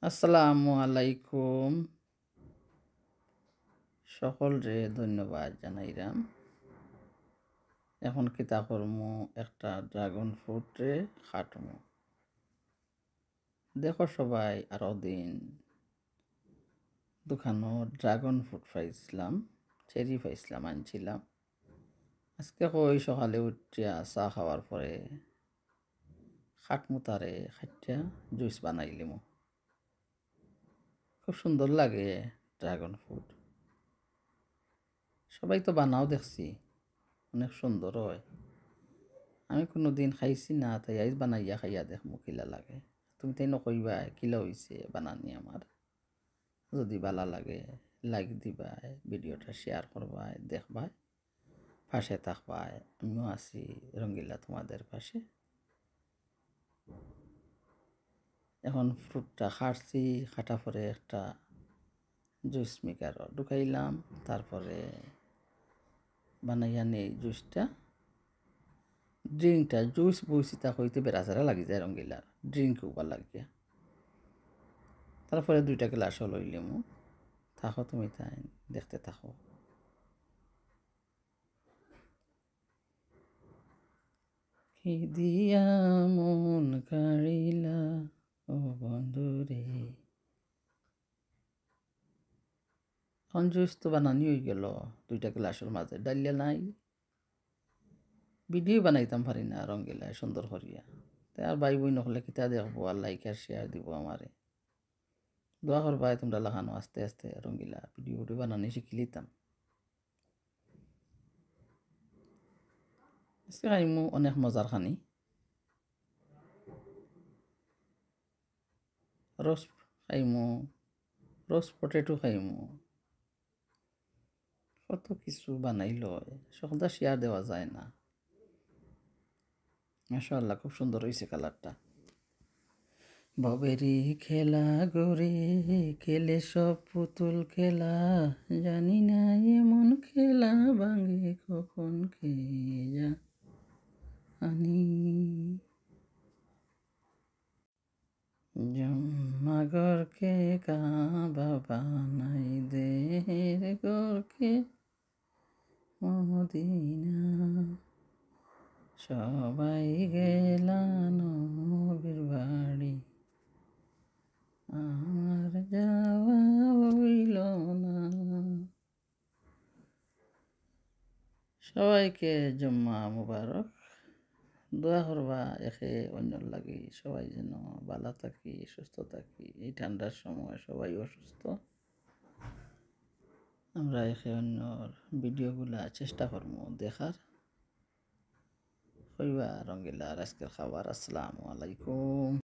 আসসালামু আলাইকুম। সকলরে ধন্যবাদ জানাইলাম। এখন কিতা করমু, একটা ড্রাগন ফ্রুটে খাটমু। দেখো সবাই, আরো দিন দোকানো ড্রাগন ফ্রুট পাইছিলাম, চেরি পাইছিলাম, আনছিলাম। আজকে কই সকালে উঠিয়া চা খাওয়ার পরে খাটমু, তারে খাটিয়া জুইস বানাইলিমু। খুব সুন্দর লাগে ড্রাগন ফ্রুট। সবাই তো বানাও দেখছি, অনেক সুন্দর হয়। আমি কোনো দিন খাইছি না, তাই আইজ বানাইয়া খাইয়া দেখমু কিলা লাগে। তুমি তাই নকইবা কিলা হইছে বানানি আমার। যদি ভালো লাগে লাইক দিবাই, ভিডিওটা শেয়ার করবাই, দেখবাই, পাশে থাকবাই। আমিও আছি রঙ্গিলা তোমাদের পাশে। এখন ফ্রুটটা খাটছি, খাটা পরে একটা জুস মেকারও ঢুকাইলাম, তারপরে বানাইয়া নেই জুসটা। ড্রিঙ্কটা জুস বইছি তা হইতে বেড়াচারা লাগি যায় রঙ্গিলার ড্রিঙ্ক উবার লাগিয়া। তারপরে 2টা গ্লাসও লইলিমু। থাকো তুমি, তাই দেখতে থাকো। কি দিয়া মন কাড়িলা ও বন্ধুরে। এখন জুস তো বানানি হয়ে গেল 2টা গ্লাসের মাঝে, ডালিয়া নাই। ভিডিও বানাইতাম পারি না রঙ্গিলায় সুন্দর করিয়া। তাই আর ভাই বই নকলে কিতা দেখবো আর লাইক আর শেয়ার দিব আমারে। দোয়া করবাই তোমরা লাগানো আস্তে আস্তে রঙ্গিলা ভিডিও বানানি শিখি লিতাম। আজকে খাইমু অনেক মজার খানি। রোস্ট খাইমু, রোস্ট পটেটো খাইমু। কত কিছু বানাইল, সকলটা শেয়ার দেওয়া যায় না। মাশাআল্লাহ, খুব সুন্দর হয়েছে কালারটা। ববেরি খেলা গরে খেলে সব পুতুল খেলা, জানি না এমন খেলা ভাঙে কখন কে জানি। জম্মাগরকে কাবা বানাই দে রে গরকে মদিনা। সবাই গেলা নবীর বাড়ি, আমার যাওয়া হইল না। সবাইকে জুম্মা মুবারক। দোয়া করবা একে অন্যর লাগি, সবাই যেন ভালো থাকি, সুস্থ থাকি। এই ঠান্ডার সময় সবাই অসুস্থ। আমরা একে অন্যর ভিডিওগুলা চেষ্টা করবো দেখার। কইবা রঙ্গিলার আজকের খাবার। আসসালামু আলাইকুম।